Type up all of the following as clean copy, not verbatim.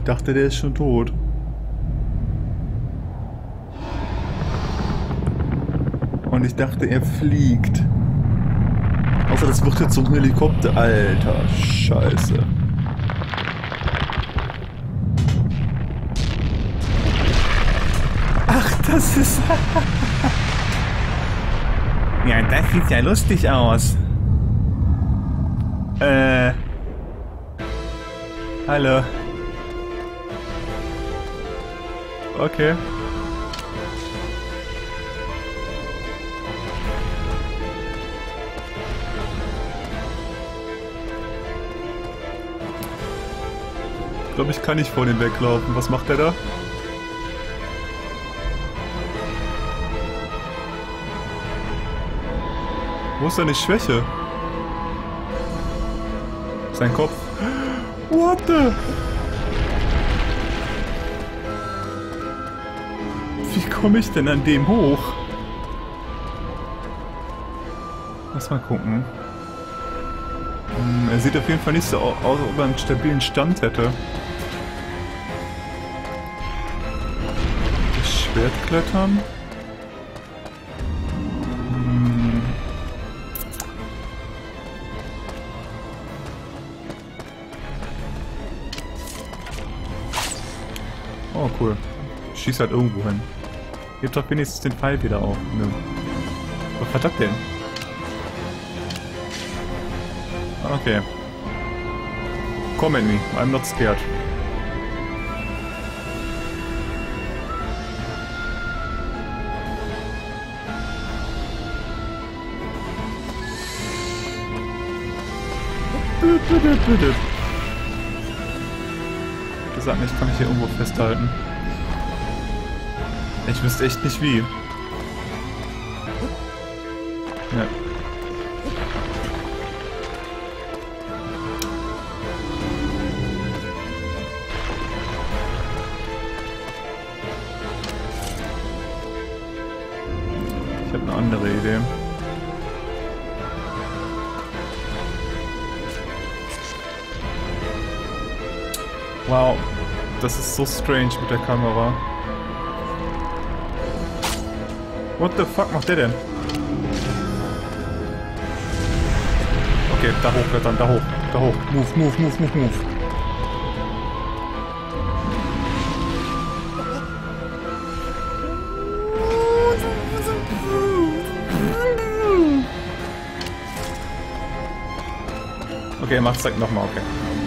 dachte, der ist schon tot. Und ich dachte, er fliegt. Außer das wird jetzt so ein Helikopter. Alter, Scheiße. Ach, das ist... Ja, das sieht ja lustig aus. Hallo. Okay. Ich glaube, ich kann nicht vor dem weglaufen. Was macht der da? Wo ist seine Schwäche? Sein Kopf. What the? Wie komme ich denn an dem hoch? Lass mal gucken. Er sieht auf jeden Fall nicht so aus, als ob er einen stabilen Stand hätte. Das Schwert klettern. Oh, cool. Schieß halt irgendwo hin. Gib doch wenigstens den Pfeil wieder auf. Nö. Was war das denn? Okay. Come at me. I'm not scared. Bitte sag mir, ich kann mich hier irgendwo festhalten. Ich wüsste echt nicht wie. Ja. Ich habe eine andere Idee. Wow, das ist so strange mit der Kamera. What the fuck macht der denn? Okay, da hochklettern, da hoch, da hoch. Move. Okay, macht's halt nochmal, okay.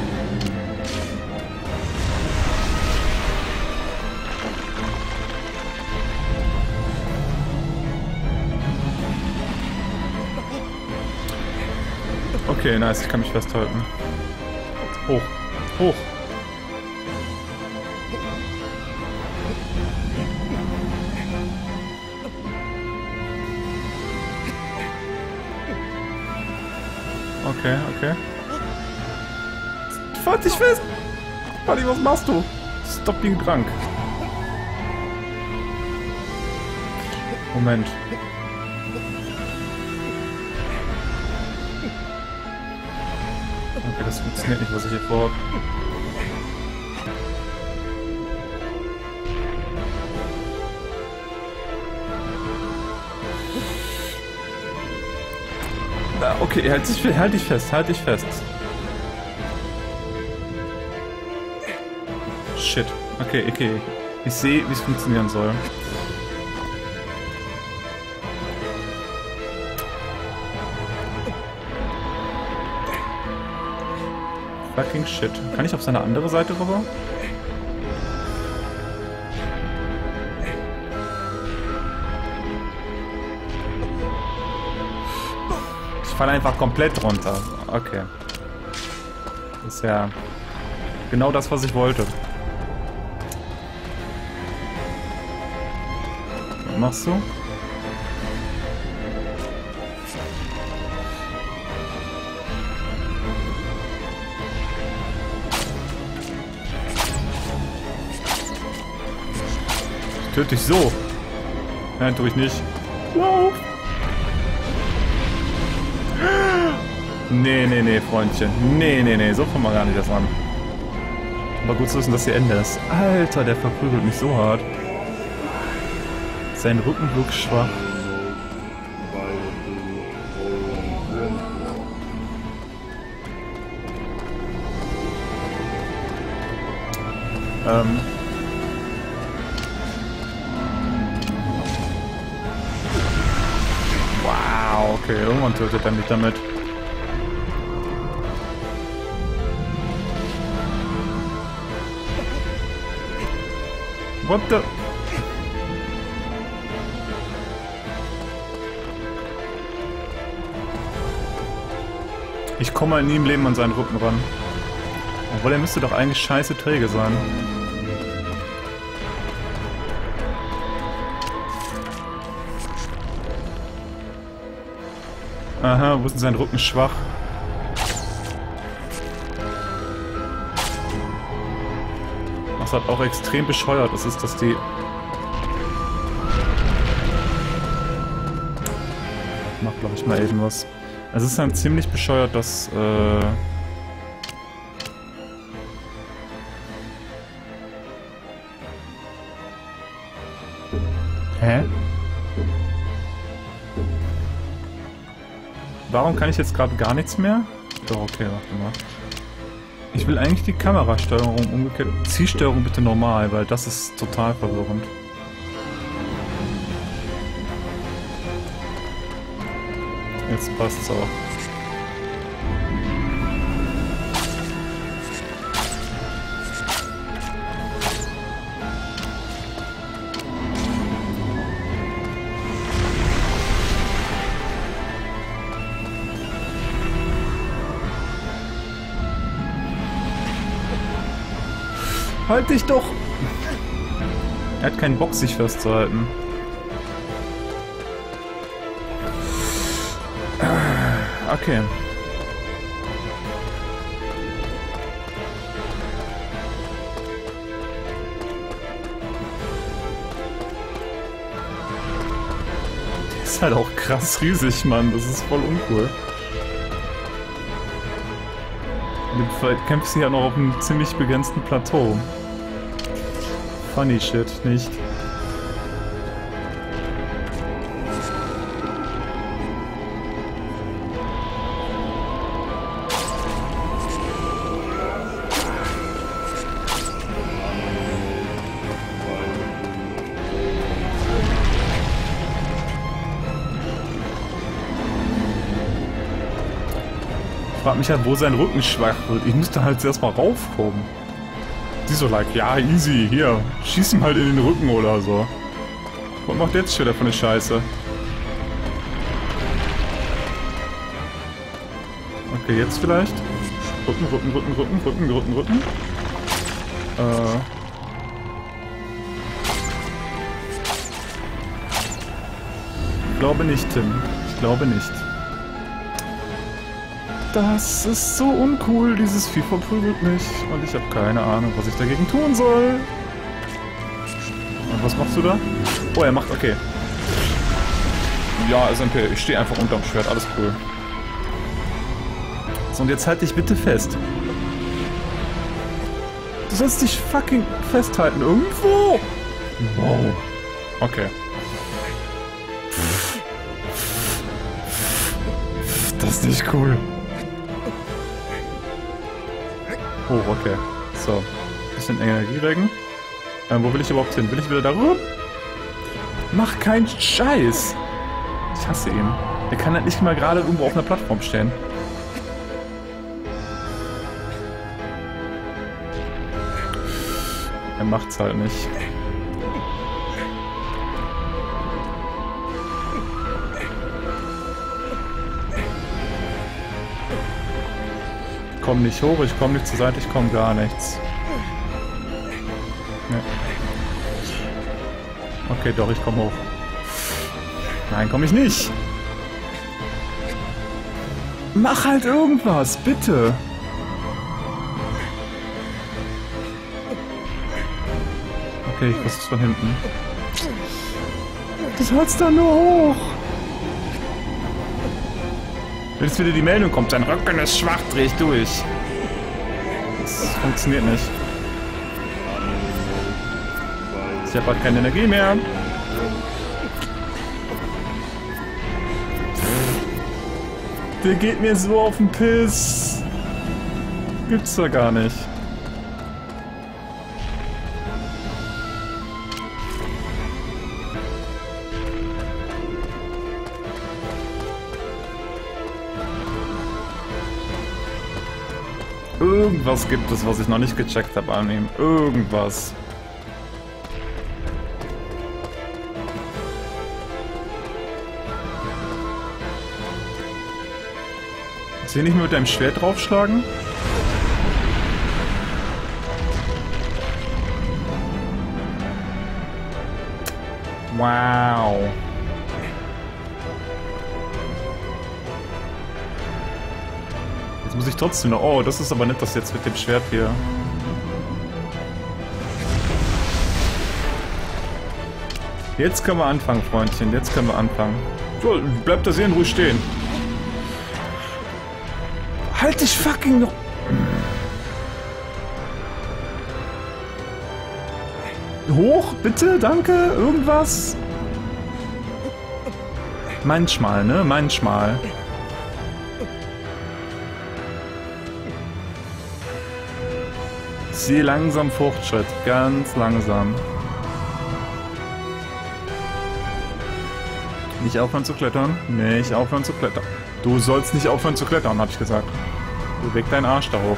Okay, nice, ich kann mich festhalten. Hoch. Okay. Halt dich fest! Buddy, was machst du? Stop being drunk. Moment. Okay, das funktioniert nicht, was ich hier vorhabe. Okay, halt dich fest. Shit. Okay. Ich sehe, wie es funktionieren soll. Fucking shit. Kann ich auf seine andere Seite rüber? Ich falle einfach komplett runter. Okay. Das ist ja genau das, was ich wollte. Was machst du? Ich töte dich so. Nein, tue ich nicht. Wow. Nee, Freundchen. Nee, so kommen wir gar nicht das an. Aber gut zu wissen, dass hier Ende ist. Alter, der verprügelt mich so hart. Sein Rücken wirkt schwach. Wow, okay, irgendwann tötet er mich damit. What the... Ich komme halt nie im Leben an seinen Rücken ran. Obwohl, er müsste doch eigentlich scheiße träge sein. Aha, wo ist denn sein Rücken schwach? Was halt auch extrem bescheuert ist, dass die... Ich mach, glaube ich, mal eben was. Es ist dann ziemlich bescheuert, dass... Hä? Warum kann ich jetzt gerade gar nichts mehr? Doch, okay, warte mal. Ich will eigentlich die Kamerasteuerung umgekehrt... Zielsteuerung bitte normal, weil das ist total verwirrend. Jetzt passt's auch. Halt dich doch! Er hat keinen Bock, sich festzuhalten. Okay. Der ist halt auch krass riesig, Mann. Das ist voll uncool. In dem Fall kämpft sie ja noch auf einem ziemlich begrenzten Plateau. Funny shit, nicht? Ich frag mich halt, wo sein Rücken schwach wird. Ich müsste halt erst mal raufkommen. Die so like, ja, easy, hier, schieß ihm halt in den Rücken oder so. Was macht jetzt schon wieder für eine Scheiße? Okay, jetzt vielleicht? Rücken, Rücken, Rücken, Rücken, Rücken, Rücken, Rücken. Ich glaube nicht, Tim. Ich glaube nicht. Das ist so uncool, dieses Vieh verprügelt mich und ich habe keine Ahnung, was ich dagegen tun soll. Und was machst du da? Oh, er macht, okay. Ja, SMP, ich stehe einfach unterm Schwert, alles cool. So, und jetzt halt dich bitte fest. Du sollst dich fucking festhalten, irgendwo! Wow. Okay. Das ist nicht cool. Oh, okay. So. Bisschen Energieregen. Wo will ich überhaupt hin? Will ich wieder da rüber? Mach keinen Scheiß! Ich hasse ihn. Er kann halt nicht mal gerade irgendwo auf einer Plattform stehen. Er macht's halt nicht. Ich komme nicht hoch, ich komme nicht zur Seite, ich komme gar nichts. Ja. Okay, doch, ich komme hoch. Nein, komme ich nicht. Mach halt irgendwas, bitte. Okay, ich versuch's von hinten. Du sollst da nur hoch. Wenn jetzt wieder die Meldung kommt, dein Rücken ist schwach, dreh ich durch. Das funktioniert nicht. Ich habe halt keine Energie mehr. Der geht mir so auf den Piss. Gibt's doch gar nicht. Irgendwas gibt es, was ich noch nicht gecheckt habe an ihm. Irgendwas. Willst du nicht mehr mit deinem Schwert draufschlagen? Wow. Jetzt muss ich trotzdem noch... Oh, das ist aber nicht das jetzt mit dem Schwert hier. Jetzt können wir anfangen, Freundchen. Jetzt können wir anfangen. So, bleibt da sehr ruhig stehen. Halt dich fucking noch... Hoch, bitte, danke, irgendwas. Manchmal, ne? Manchmal. Ich sehe langsam Fortschritt, ganz langsam. Nicht aufhören zu klettern? Nicht aufhören zu klettern. Du sollst nicht aufhören zu klettern, hab ich gesagt. Beweg deinen Arsch da hoch.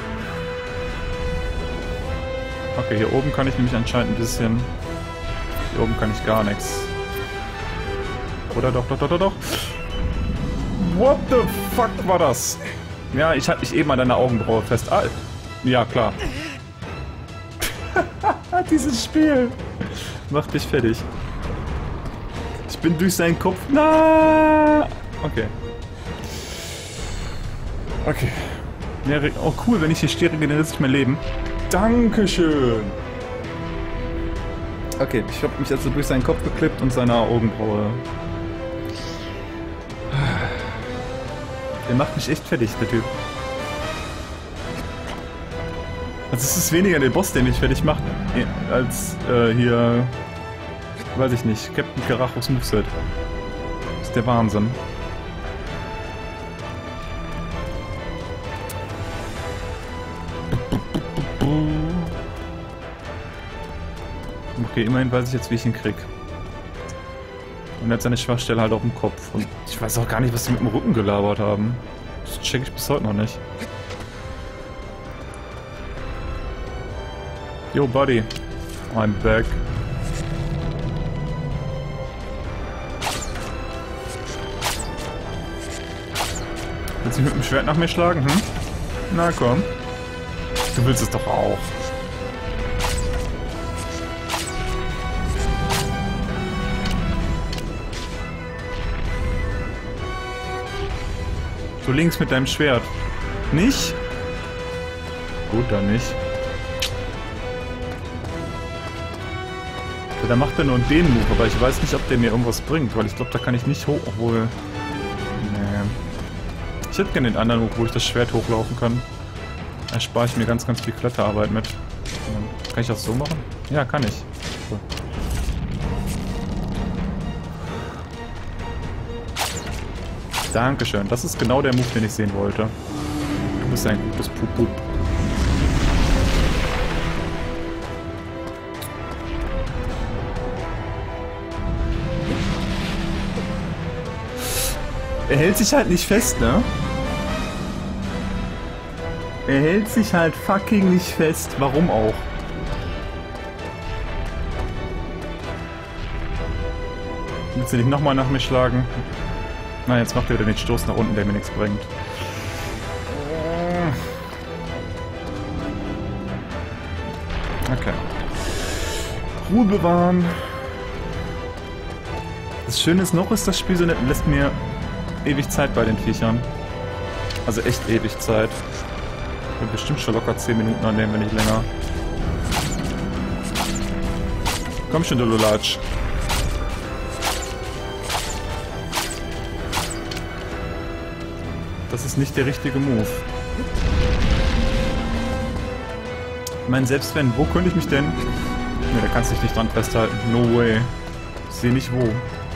Okay, hier oben kann ich nämlich anscheinend ein bisschen... Hier oben kann ich gar nichts. Oder doch, doch, doch, doch, doch. What the fuck war das? Ja, ich halte mich eben an deiner Augenbraue fest. Ah, ja, klar. Dieses Spiel macht dich fertig. Ich bin durch seinen Kopf... Na. Okay. Okay. Ja, oh cool, wenn ich hier stehe, regeneriert sich mein Leben. Dankeschön. Okay, ich habe mich also durch seinen Kopf geklippt und seine Augenbraue. Der macht mich echt fertig, der Typ. Also es ist weniger der Boss, der mich fertig macht, als hier, weiß ich nicht, Captain Karachos Moveset. Das ist der Wahnsinn. Okay, immerhin weiß ich jetzt, wie ich ihn krieg. Und er hat seine Schwachstelle halt auf dem Kopf. Und ich weiß auch gar nicht, was die mit dem Rücken gelabert haben. Das check ich bis heute noch nicht. Yo, Buddy. I'm back. Willst du mit dem Schwert nach mir schlagen, hm? Na komm. Du willst es doch auch. Du links mit deinem Schwert. Nicht? Gut, dann nicht. Ja, da macht er nur den Move, aber ich weiß nicht, ob der mir irgendwas bringt, weil ich glaube, da kann ich nicht hoch, obwohl... Nee. Ich hätte gerne den anderen Move, wo ich das Schwert hochlaufen kann. Da spare ich mir ganz, ganz viel Kletterarbeit mit. Kann ich das so machen? Ja, kann ich. So. Dankeschön. Das ist genau der Move, den ich sehen wollte. Du bist ein gutes Pup-Pup. Er hält sich halt nicht fest, ne? Er hält sich halt fucking nicht fest. Warum auch? Willst du dich nochmal nach mir schlagen? Na, jetzt macht er wieder den Stoß nach unten, der mir nichts bringt. Okay. Ruhe bewahren. Das Schöne ist, noch ist das Spiel so nett und lässt mir ewig Zeit bei den Viechern. Also echt ewig Zeit. Ich bin bestimmt schon locker 10 Minuten an dem, wenn nicht länger. Komm schon, du Lulatsch. Das ist nicht der richtige Move. Ich meine, selbst wenn, wo könnte ich mich denn... Ne, da kannst du dich nicht dran festhalten. No way. Ich sehe nicht wo.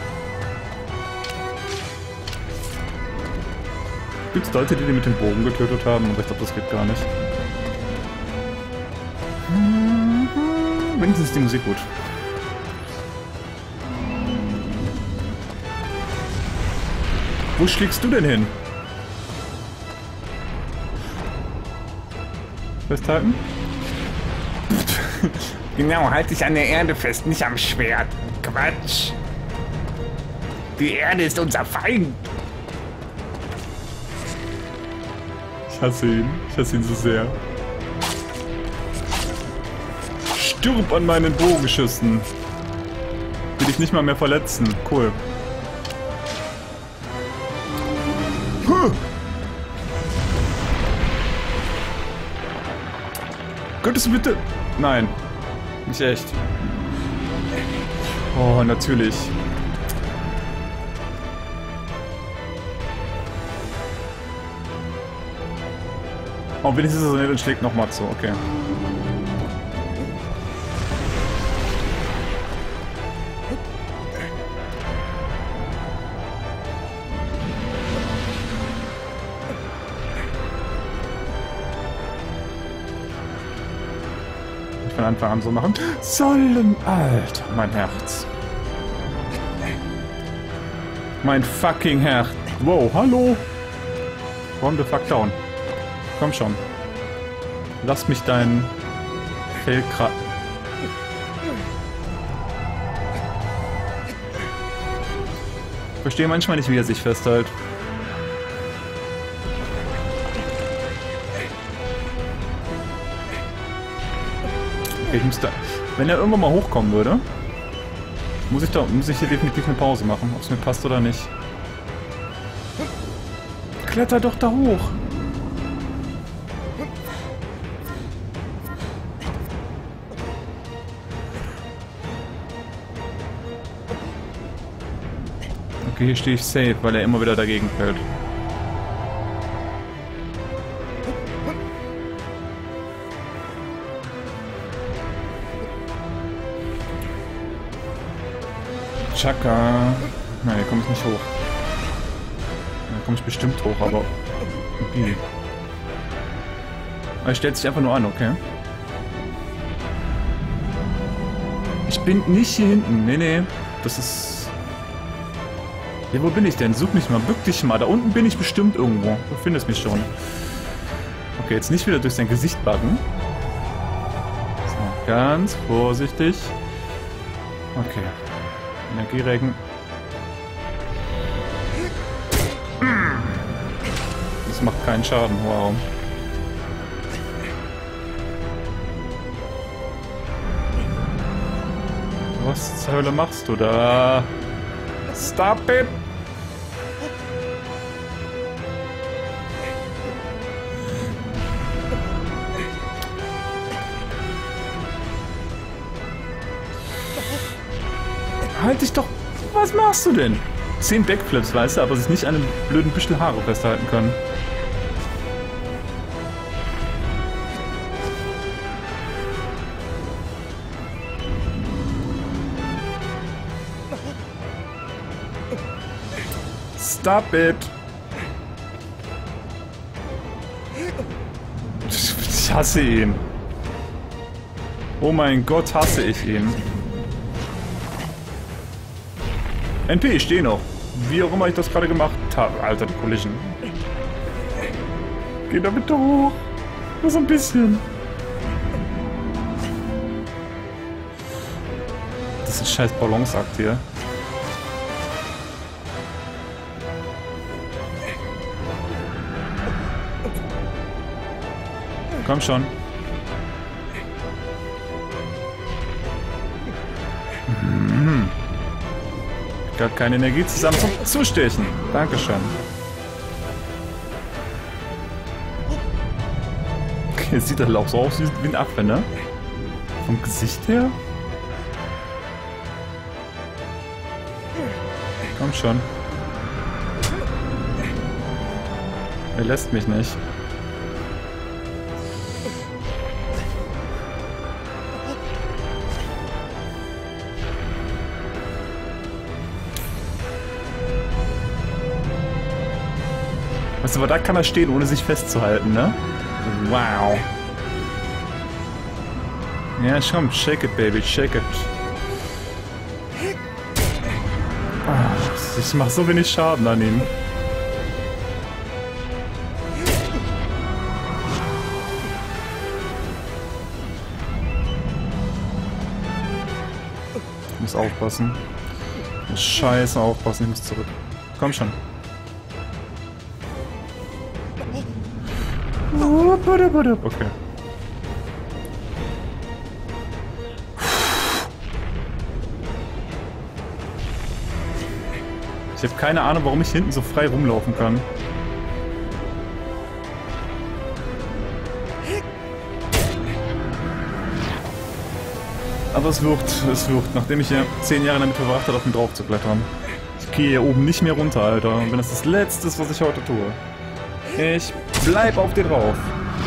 Gibt es Leute, die mit dem Bogen getötet haben? Aber ich glaube, das geht gar nicht. Wenigstens ist die Musik gut. Wo schlägst du denn hin? Festhalten? Genau, halt dich an der Erde fest, nicht am Schwert. Quatsch. Die Erde ist unser Feind. Ich hasse ihn. Ich hasse ihn so sehr. Stirb an meinen Bogenschüssen. Will ich nicht mal mehr verletzen. Cool. Könntest du bitte... Nein. Nicht echt. Oh, natürlich. Oh, wenigstens ist er nicht und schlägt nochmal zu. Okay. Von Anfang an so machen sollen. Alter, mein Herz. Mein fucking Herz. Wow, hallo. Warum the fuck down? Komm schon. Lass mich dein Fell kratzen. Ich verstehe manchmal nicht, wie er sich festhält. Okay, ich muss da... Wenn er irgendwann mal hochkommen würde, muss ich hier definitiv eine Pause machen, ob es mir passt oder nicht. Kletter doch da hoch! Okay, hier stehe ich safe, weil er immer wieder dagegen fällt. Chaka. Nein, hier komme ich nicht hoch. Da komme ich bestimmt hoch, aber... Okay. Er stellt sich einfach nur an, okay? Ich bin nicht hier hinten. Nee, nee. Das ist... Ja, wo bin ich denn? Such mich mal. Bück dich mal. Da unten bin ich bestimmt irgendwo. Du findest mich schon. Okay, jetzt nicht wieder durch sein Gesicht buggen. So, ganz vorsichtig. Okay. Energieregen. Das macht keinen Schaden, wow. Was zur Hölle machst du da? Stop it! Halt dich doch... Was machst du denn? 10 Backflips, weißt du, aber sich nicht an einem blöden Büschel Haare festhalten können. Stop it! Ich hasse ihn. Oh mein Gott, hasse ich ihn. NP, ich stehe noch. Wie auch immer ich das gerade gemacht habe. Alter, die Collision. Geh da bitte hoch. Nur so ein bisschen. Das ist ein scheiß Balanceakt hier. Komm schon. Gar keine Energie zusammen zum Zustechen. Dankeschön. Okay, jetzt sieht der Lauch so aus wie ein Affe, ne? Vom Gesicht her? Komm schon. Er lässt mich nicht. Weißt du, aber da kann er stehen, ohne sich festzuhalten, ne? Wow. Ja, komm, shake it, baby, shake it. Ich mach so wenig Schaden an ihm. Ich muss aufpassen. Ich muss scheiße aufpassen, ich muss zurück. Komm schon. Okay. Ich habe keine Ahnung, warum ich hinten so frei rumlaufen kann. Aber es wird, nachdem ich ja 10 Jahre damit verbracht habe, auf ihn drauf zu klettern. Ich gehe hier oben nicht mehr runter, Alter. Und wenn das das Letzte ist, was ich heute tue. Ich bleib auf dir drauf.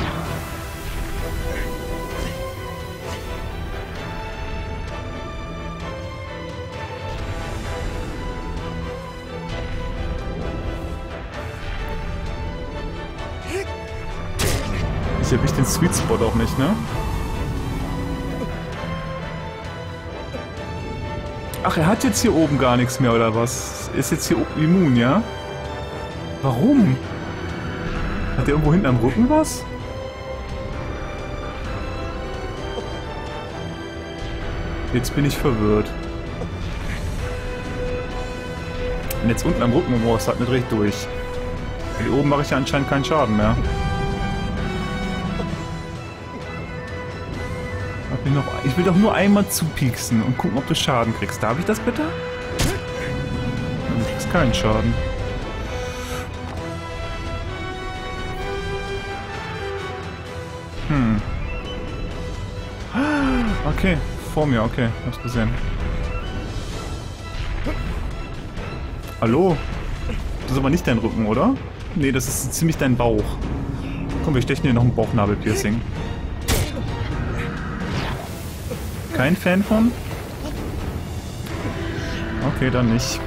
Ich erwische den Sweet Spot auch nicht, ne? Ach, er hat jetzt hier oben gar nichts mehr, oder was? Ist jetzt hier oben immun, ja? Warum? Hat der irgendwo hinten am Rücken was? Jetzt bin ich verwirrt. Und jetzt unten am Rücken, oh, es hat nicht recht durch. Hier oben mache ich ja anscheinend keinen Schaden mehr. Ich will doch nur einmal zupieksen und gucken, ob du Schaden kriegst. Darf ich das bitte? Du kriegst keinen Schaden. Okay, vor mir, okay, hab's gesehen. Hallo? Das ist aber nicht dein Rücken, oder? Nee, das ist ziemlich dein Bauch. Komm, wir stechen dir noch ein Bauchnabelpiercing. Kein Fan von? Okay, dann nicht.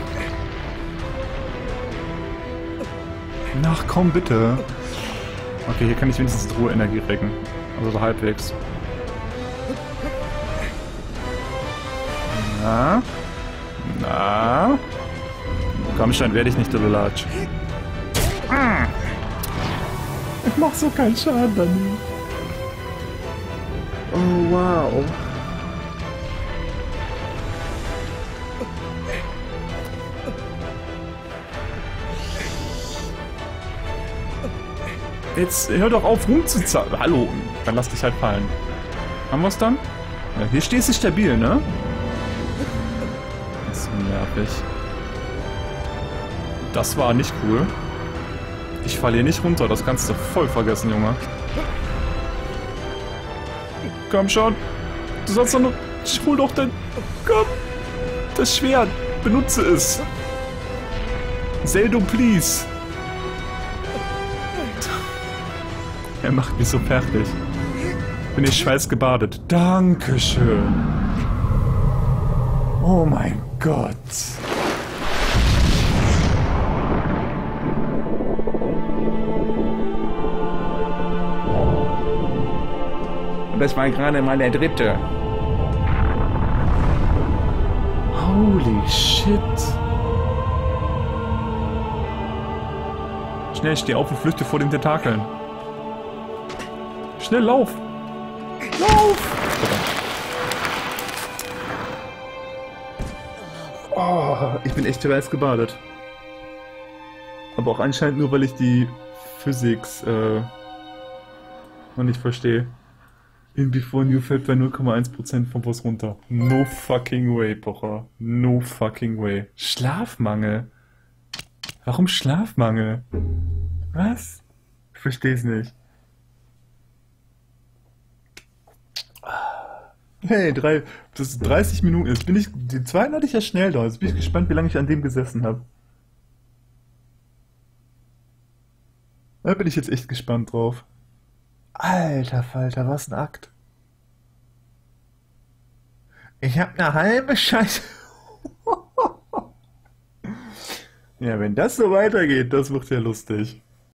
Ach komm, bitte. Okay, hier kann ich wenigstens Ruheenergie recken. Also so halbwegs. Na? Na? Komm schon, werde ich nicht, du Lulatsch. Ich mach so keinen Schaden an ihm. Oh, wow. Jetzt hör doch auf rumzuzahlen. Hallo, dann lass dich halt fallen. Haben wir es dann? Ja, hier stehst du stabil, ne? Das ist so nervig. Das war nicht cool. Ich falle hier nicht runter, das kannst du voll vergessen, Junge. Komm schon. Du sollst doch nur... Hol doch dein... Komm. Das Schwert. Benutze es. Zeldo, please. Er macht mich so fertig. Bin ich schweißgebadet. Dankeschön. Oh mein Gott. Und das war gerade mal der dritte. Holy shit. Schnell, steh auf und flüchte vor den Tentakeln. Schnell, lauf! Lauf! Oh, ich bin echt schweißgebadet. Aber auch anscheinend nur, weil ich die Physics noch nicht verstehe. In Before New fällt bei 0,1% vom Boss runter. No fucking way, Pocher. No fucking way. Schlafmangel? Warum Schlafmangel? Was? Ich versteh's nicht. Hey, das ist 30 Minuten. Jetzt bin ich. Den zweiten hatte ich ja schnell da. Jetzt bin ich gespannt, wie lange ich an dem gesessen habe. Da bin ich jetzt echt gespannt drauf. Alter Falter, was ein Akt. Ich hab eine halbe Scheiße. Ja, wenn das so weitergeht, das wird ja lustig.